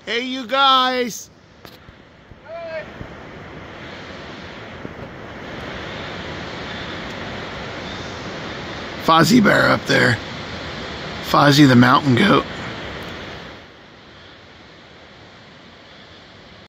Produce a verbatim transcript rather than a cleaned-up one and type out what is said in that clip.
Hey, you guys. Hey. Fozzie bear up there. Fozzie the mountain goat.